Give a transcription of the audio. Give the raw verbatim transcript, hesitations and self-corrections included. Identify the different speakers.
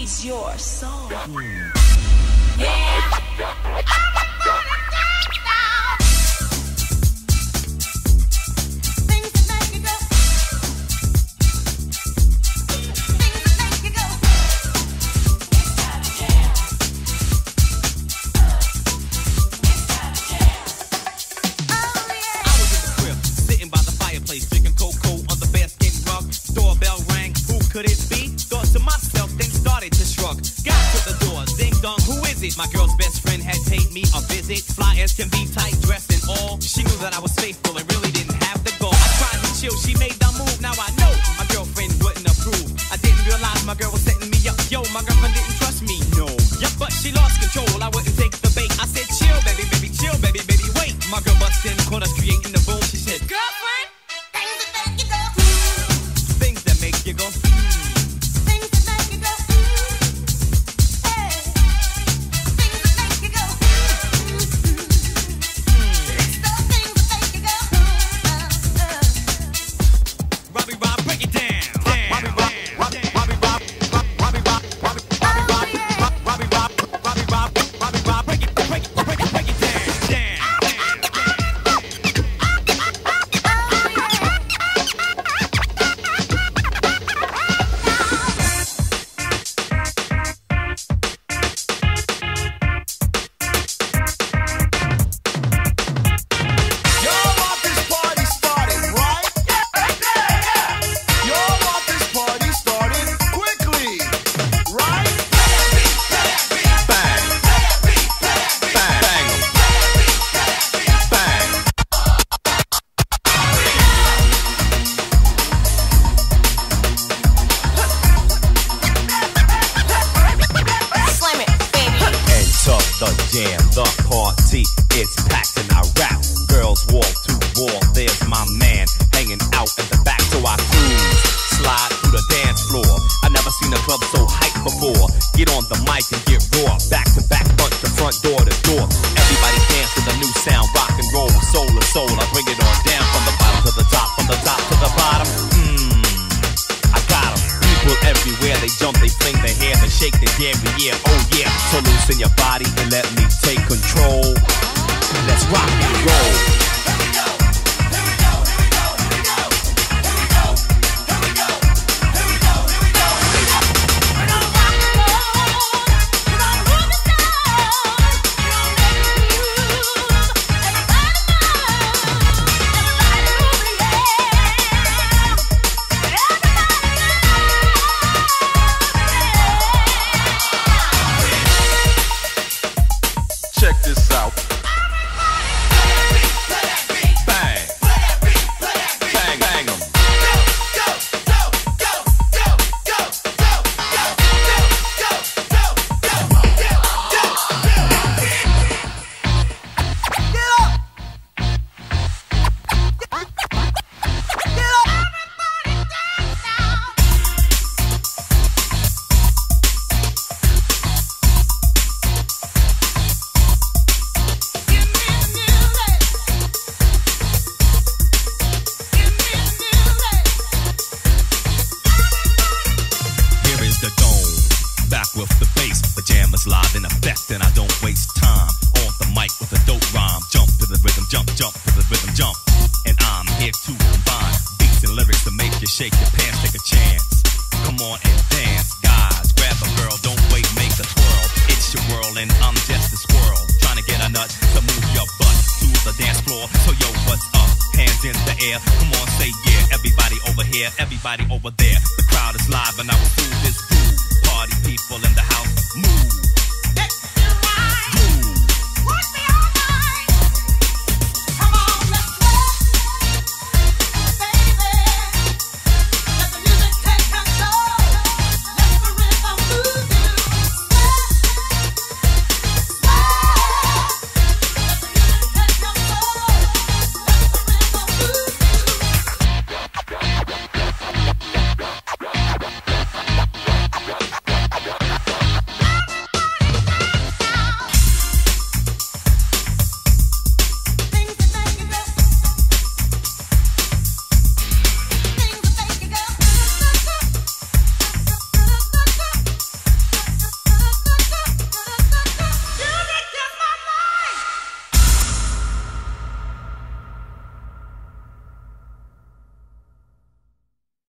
Speaker 1: please your soul.
Speaker 2: Mm.
Speaker 1: Yeah.
Speaker 2: Could it be? Thought to myself, then started to shrug. Got to the door, ding dong, who is it? My girl's best friend had paid me a visit. Fly as can be, tight dressed and all. She knew that I was faithful and really didn't have to go. I tried to chill, she made the move. Now I know my girlfriend wouldn't approve. I didn't realize my girl was setting me up. Yo, my girlfriend didn't trust me, no. Yeah, but she lost control, I wouldn't take the bait. I said, chill, baby, baby, chill, baby, baby, wait. My girl busted in the corners, creating the boom. She said, girlfriend, things that make you go. Things that make you go.
Speaker 3: Jam, the party is packed and I rap. Girls wall to wall, there's my man hanging out in the back. So I cruise, slide through the dance floor. I never seen a club so hyped before. Get on the mic and get raw, back to back, front to front, door to door. Everybody dance to the new sound, rock and roll, soul to soul. I bring it on down from the bottom to the top, from the top to the bottom. Mmm, I got 'em. People everywhere, they jump, they fling their hair, they shake their dairy, yeah, oh yeah. So loosen your body and let me take control. Let's rock and roll. Here we go, here we go, here we go, here we go, here we go, here we go, here we go, here we go, here we go. We're gonna rock and roll, we're gonna move the sound, we're gonna make it move. Everybody move, everybody move, yeah.
Speaker 4: Check this out.
Speaker 3: Bang. Bang, bang 'em. With the bass, pajamas live in effect, and I don't waste time on the mic with a dope rhyme. Jump to the rhythm, jump, jump to the rhythm, jump. And I'm here to combine beats and lyrics to make you shake your pants, take a chance. Come on and dance, guys. Grab a girl, don't wait, make a twirl. It's your world, and I'm just a squirrel trying to get a nut to move your butt to the dance floor. So yo, what's up? Hands in the air. Come on, say yeah. Everybody over here, everybody over there. The crowd is live, and I will do this groove. Party people in the house, move.